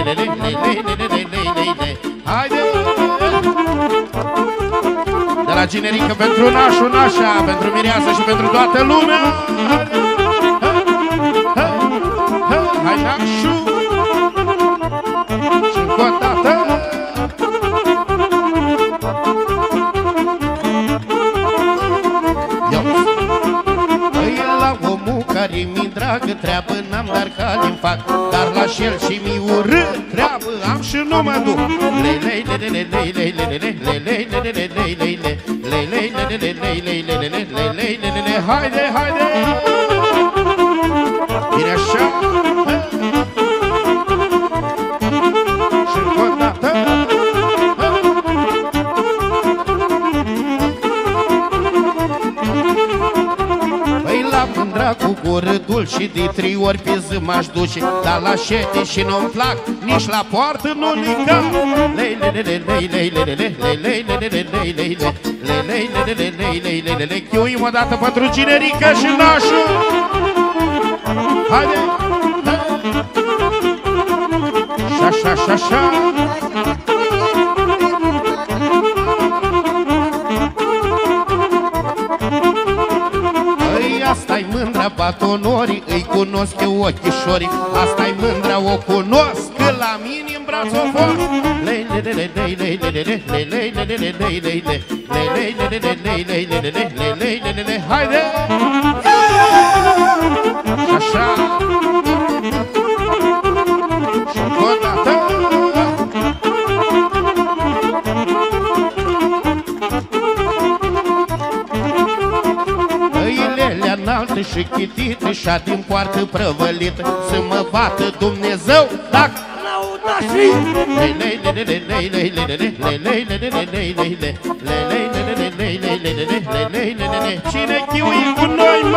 Haide! De la generică pentru nașul, nașa, pentru mireasă și pentru toată lumea. Hai nașul! Și încă o dată! Care mi dragă treabă n-am, dar cali-mi fac. Dar la șel și mi urât treabă am și nu mă duc. Haide, haide! Bine așa! Și încă o dată! Cu gură dulci și de 3 ori pe zi m-aș duce. Dar la șete și nu-mi plac, nici la poartă nu-mi ca. Chiuim o dată pentru generică și nașul. Haide! Și-așa, și-așa. Asta-i mândra batonorii, îi cunosc eu ochișorii. Asta-i mândra, o cunosc, că la mine în braț o fost. Haide! Așa! Și încă o dată! Înaltă și chitită și-a din poartă prăvălită. Să mă bată Dumnezeu dacă n-au fi. Cine chiui cu noi, mă?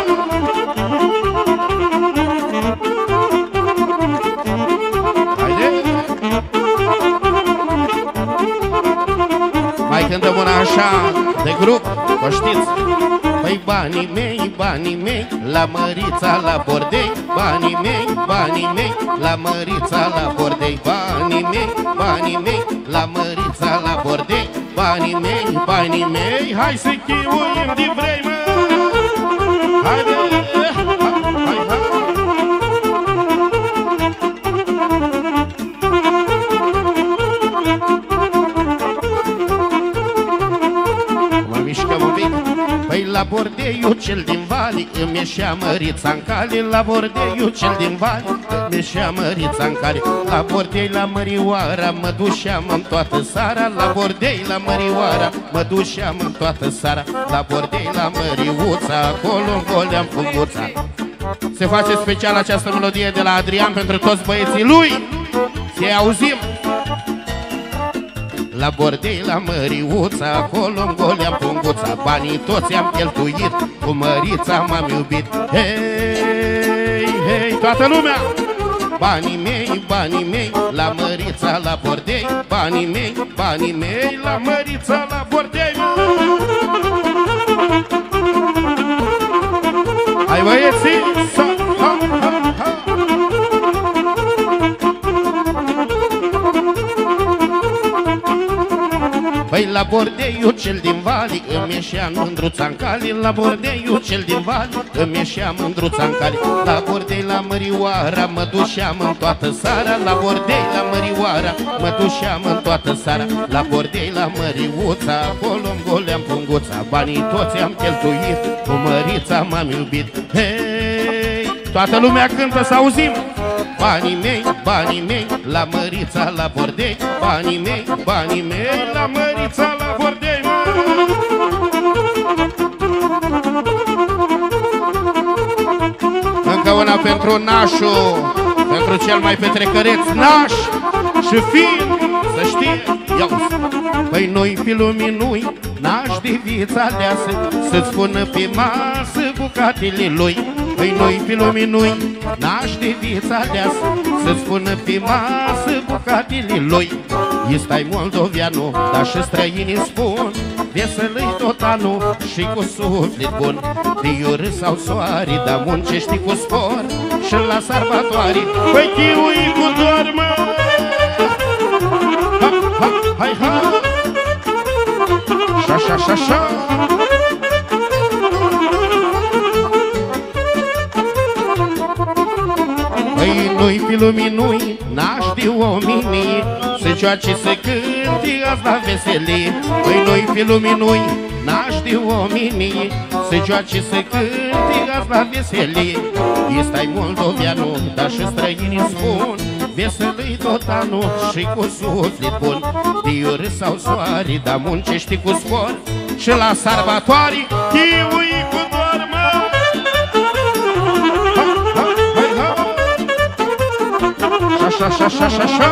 Haide! Mai cântăm una așa de grup, o știți? Păi banii mei, la Mărița la Bordei. Banii mei, la Mărița la Bordei. Banii mei, la Mărița la Bordei. Banii mei, hai să chiuim de vrei, mă! Haide! Hai! Mă mișcăm un pic. Păi la bordeiul cel din vali îmi ieșea Mărița-n cale. La bordeiul cel din vali îmi ieșea Mărița-n cale. La bordei la Mărioara mă dușeam în toată seara. La bordei la Mărioara mă dușeam în toată seara. La bordei la Măriuța, acolo-mi goleam funguța. Se face special această melodie de la Adrian pentru toți băieții lui. Să-i auzim! La bordei la Măriuța, acolo-mi goleam punguța. Banii toți am cheltuit, cu Mărița m-am iubit. Hei, hei, toată lumea! Banii mei, la Mărița la bordei. Banii mei, la Mărița la bordei. Hai băieții! Ha, ha, ha. Păi la bordeiul cel din vali îmi ieșea mândruța-n cale. La bordeiul cel din vali îmi ieșea mândruța-n cale. La bordei la Mărioara mă dușeam în toată seara. La bordei la Mărioara mă dușeam în toată seara. La bordei la Măriuța, acolo-mi goleam punguța. Banii toți am cheltuit, cu Mărița m-am iubit. Hei, toată lumea cântă să auzim! Banii mei, la Mărița la bordei. Banii mei, la Mărița la bordei. Încă una pentru nașul, pentru cel mai petrecăreț naș și fin, să știe. Păi noi fi luminui, naș de vița aleasă, să-ți pună pe masă bucatele lui. Păi noi fi luminui, naș de vița aleasă, să-ți pună pe masă bucatele lui. Ăsta-i moldoveanu, dar și străinii spun vesel-i tot anul și cu suflet bun. De râs sau soare, dar muncești cu spor și la sărbătoare. Păi chiui cu dormă, hai, hai, șa. Păi nu-i fi luminui, n-aș de oamenii, să joace, să cânte azi la veselie. Păi nu-i fi luminui, n-aș de oamenii, să joace, să cânte azi la veselie. Este-ai moldoveanul, dar și străinii spun, vesel-i tot anul și cu suflet bun. De râs sau soare, dar muncești cu spor și la sărbătoare chiui cu dormă. Șa.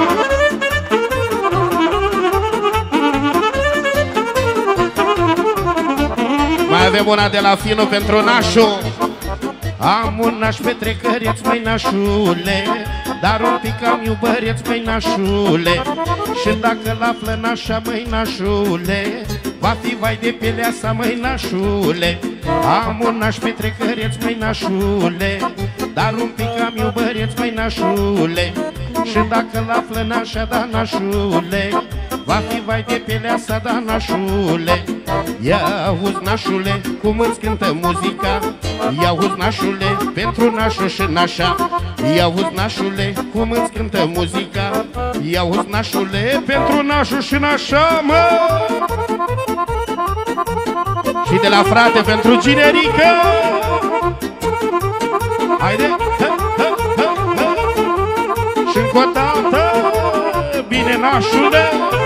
Mai avem una de la Finu pentru nașu. Am un naș petrecăreț, măi nașule, dar un pic am iubăreț, măi nașule. Și dacă l-află nașa, măi nașule, va fi vai de pielea sa, măi nașule. Am un naș petrecăreț, măi nașule, dar un pic am iubăreț, măi nașule. Și dacă l-află nașa, da nașule, va fi vai de pielea sa, da nașule. Ia auzi nașule, cum îți cântă muzica, ia auzi nașule, pentru nașul și nașa. Ia auzi nașule, cum îți cântă muzica, ia auzi nașule, pentru nașul și nașa, mă. Și de la frate pentru Ginerică. Haide, și încă o dată, bine nașule,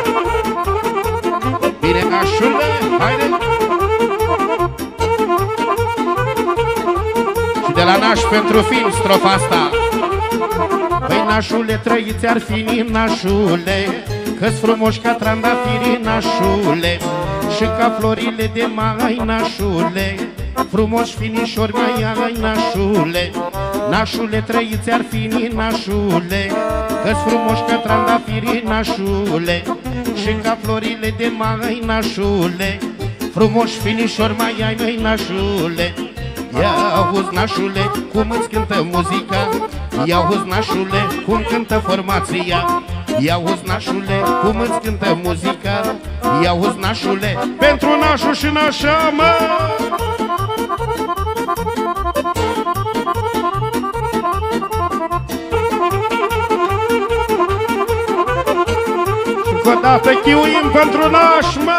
bine nașule, haide. Și de la naș pentru Fin strofa asta. Păi nașule, trăiți ar fi nașule, că-s frumoși ca trandafirii nașule, și ca florile de mai nașule, frumoși finișori mai ai nașule. Nașule, trăiți ar fi nașule, că-s frumoși ca trandafirii nașule, și ca florile de mai nașule, frumoși finișori mai ai noi nașule. Ia auzi nașule, cum îți cântă muzica, ia auzi nașule, cum cântă formația. Ia auzi nașule, cum îți cântă muzica, ia auzi nașule, pentru nașul și nașa, mă. Și încă o dată chiuim pentru naș, mă.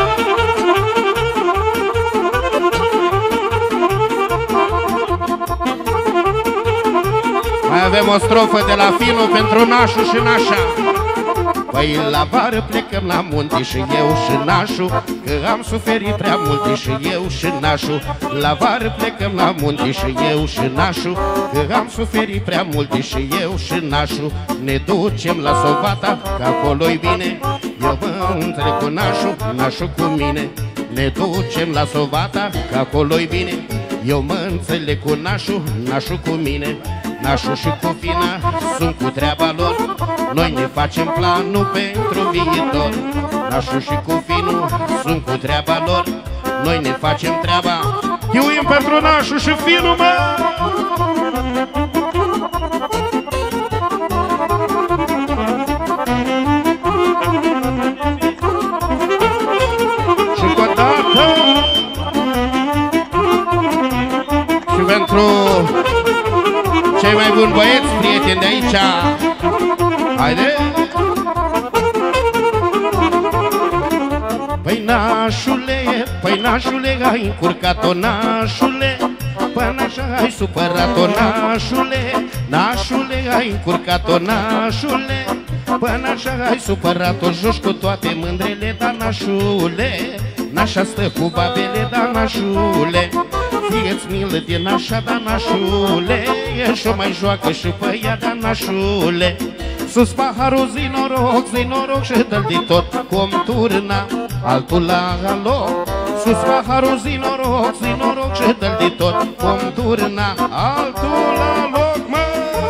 Mai avem o strofă de la Finu pentru nașul și nașa. Păi la vară plecăm la munte și eu și nașul, că am suferit prea multe și eu și nașul. La vară plecăm la munte și eu și nașul, că am suferit prea multe și eu și nașul. Ne ducem la Sovata, că acolo-i bine, eu mă întrec cu nașul, nașul cu mine. Ne ducem la Sovata, că acolo-i bine, eu mă înțeleg cu nașul, nașul cu mine. Nașul și cu Fina sunt cu treaba lor, noi ne facem planul pentru viitor. Nașul și cu Finu sunt cu treaba lor, noi ne facem treaba. Chiuim pentru nașul și Finu, mă! Și cu o dată și pentru cei mai buni băieți, prieteni de aici. Haide! Păi nașule, ai încurcat-o, nașule, păi nașa ai supărat-o, nașule. Nașule, ai încurcat-o, nașule, păi nașa ai supărat-o. Joci cu toate mândrele, da nașule, nașa stă cu babele, da nașule. Fie-ți milă de nașa, da nașule, și-o mai joacă și pe ea, da nașule. Sus paharul, zi noroc și dă-l de tot, cum turna altul la loc. Sus paharul, zi noroc și dă-l de tot, cum turna altul la loc, mă.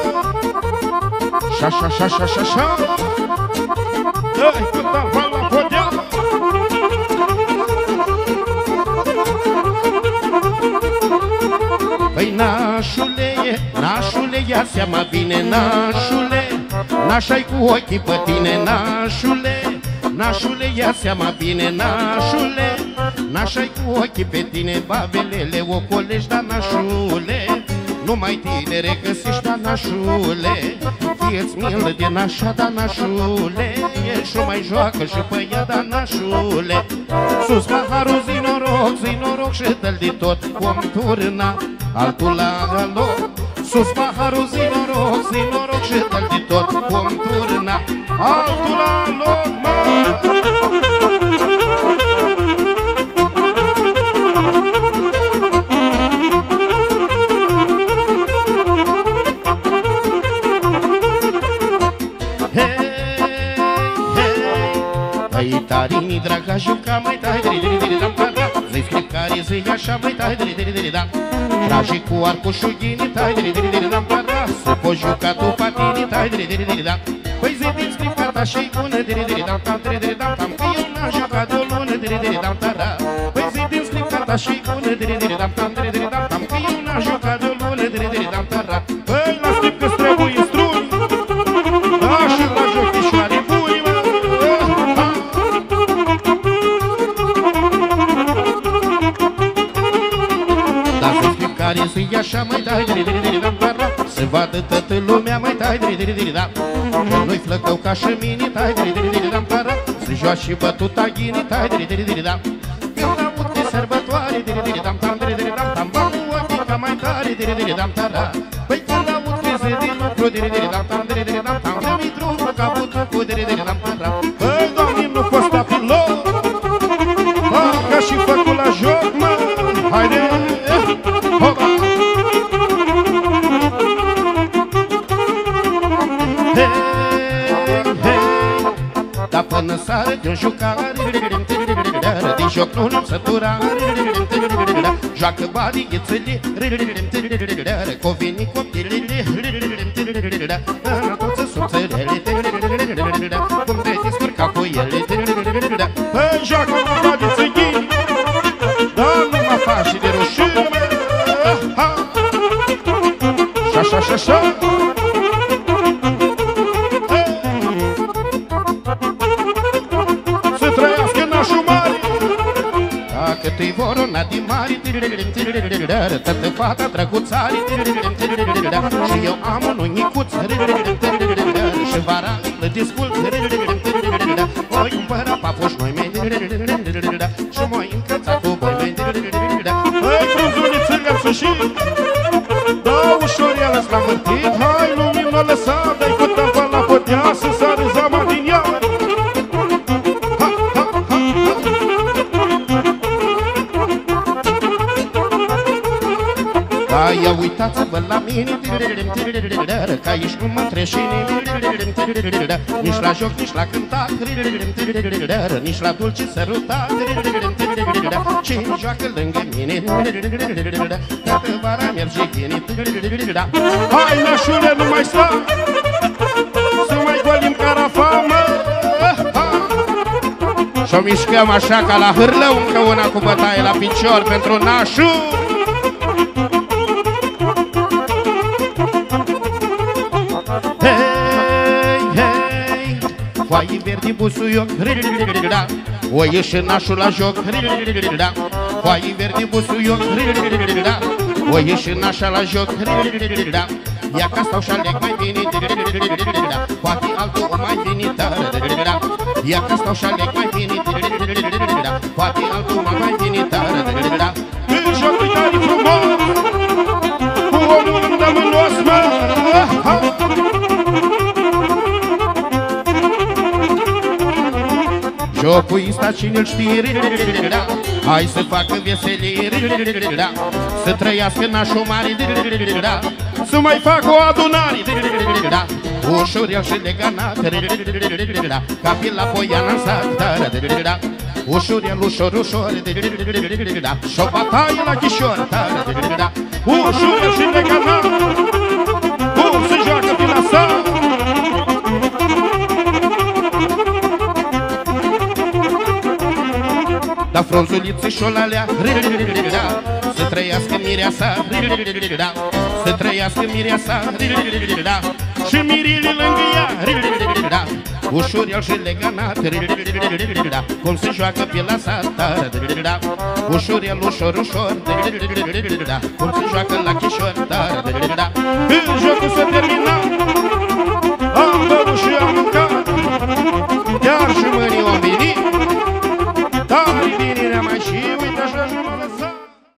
Șa. Dă-i câta la podea. Păi nașule, nașule, ia seama bine, nașule, naș-ai cu ochii pe tine, nașule, nașule, ia seama bine, nașule, naș-ai cu ochii pe tine, babelele ocolești, da nașule, numai tinere găsești, da nașule, fie-ți milă de nașa, da nașule, ești o mai joacă și pe ea, da nașule. Sus paharul, zi noroc și dă-l de tot, cum turna altul la loc. Sus paharul, zi noroc și dă-l de tot, cum turna altul la loc, mă. Hei, tarini, draga, juca, mai tai, diri-diri-dam-ta-da. Zi fiecare zi așa, mai tai, diri-diri-dam. Tragi cu arcușul ghini, tai, diri-diri-dam-ta-da. Să poți juca tu patini, tai, diri-diri-dam. Păi zi din scripata și-i bună, diri-diri-dam-tam, diri-diri-dam-tam. Că eu n-am jucat de o lună, diri-diri-dam-ta-da. Păi zi din scripata și-i bună, diri-diri-dam-tam, diri-diri-dam-tam. Că eu n-am jucat de o lună, diri-diri-dam-ta-da. Păi la strip că-ți trebuie struni, da, și la jochișoare buni, mă. Care să-i așa, mai tai, diri-diri-dam-ta-da. Să vadă toată lumea, mai tai, diri-diri-dam. Că nu-i flăcău ca și mine, tai, diri-diri-dam-ta-da. Să joaci și bătuta ghini, tai, diri-diri-dam. Când aud de sărbătoare, diri-diri-dam-tam, diri-diri-dam-tam. Bă, cu ochii ca mai tare, diri-diri-dam-ta-da. Păi când aud crize din lucru, diri-diri-dam-tam, diri-diri-dam-tam. Că-mi drumă ca butucul, diri-diri-dam-ta-da. Păi, Doamne, nu costa pe loc, bă, ca și făcut la joc, mă. Haide, hopa! Hei, hei, dar până sară de-o jucare, din joc nu ne-am săturat. Joacă banii, ghețele, covinii, copilele, toți subțelele, cum te descurca cu ele. Păi, joacă banii, țăghini, dar nu mă faci de rușine. Așa. Să trăiască nașul mare. Dacă te-i vorona din mare, tătă fata drăguțare. Și eu am un unicuț, și vara îl discult. Voi cumpăra papuși noi mei, și m-oi încăța cu boi mei. Băi, frunzuliță, găpsuși, da, ușor el s-a mărtit. Hai, lumină lăsa, dai cu tămpa la podea, să sară zama din ea. Da, ia uitați-vă la mine, că aici nu mă întreșine. Nici la joc, nici la cântat, nici la dulce sărutat. Cine joacă lângă mine, toată vara merge ghini. Hai, nașule, nu mai sta, să mai golim carafa, mă. Și-o mișcăm așa ca la hârlău, încă una cu bătaie la picior pentru nașul. Foaie verde busuioc, o ieși nașul la joc. Foaie verde busuioc, o ieși nașa la joc. Ia ca stau și aleg mai bine, poate altul o mai bine. Ia ca stau și aleg mai bine, poate altul mai bine. În joc e tare frumos, cu omul îndemânos, mă. Jocul ăsta cine-l știe, hai să facă veselie, să trăiască nașul mare, să mai facă o adunare, ușurel și leganat, ca pe la Poiana în sat, ușurel, ușor, și-o bataie la Chișor, ușurel și leganat, cum se joacă pe la sat. Da frunzuliță și-o lalea, Să trăiască mirea sa, să trăiască mirea sa, și mirile lângă ea, ușor el și leganat, cum se joacă pe la sata, ușor el, ușor, ușor, cum se joacă la chișor, jocul s-a terminat.